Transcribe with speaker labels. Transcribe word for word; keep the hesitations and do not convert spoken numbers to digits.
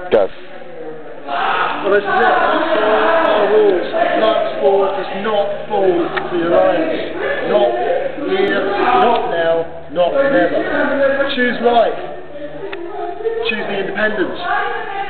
Speaker 1: Go.
Speaker 2: Well, this is it. That's all our rules. Black sport does not fall to the alliance. Not here, not now, not never. Choose life. Choose the independence.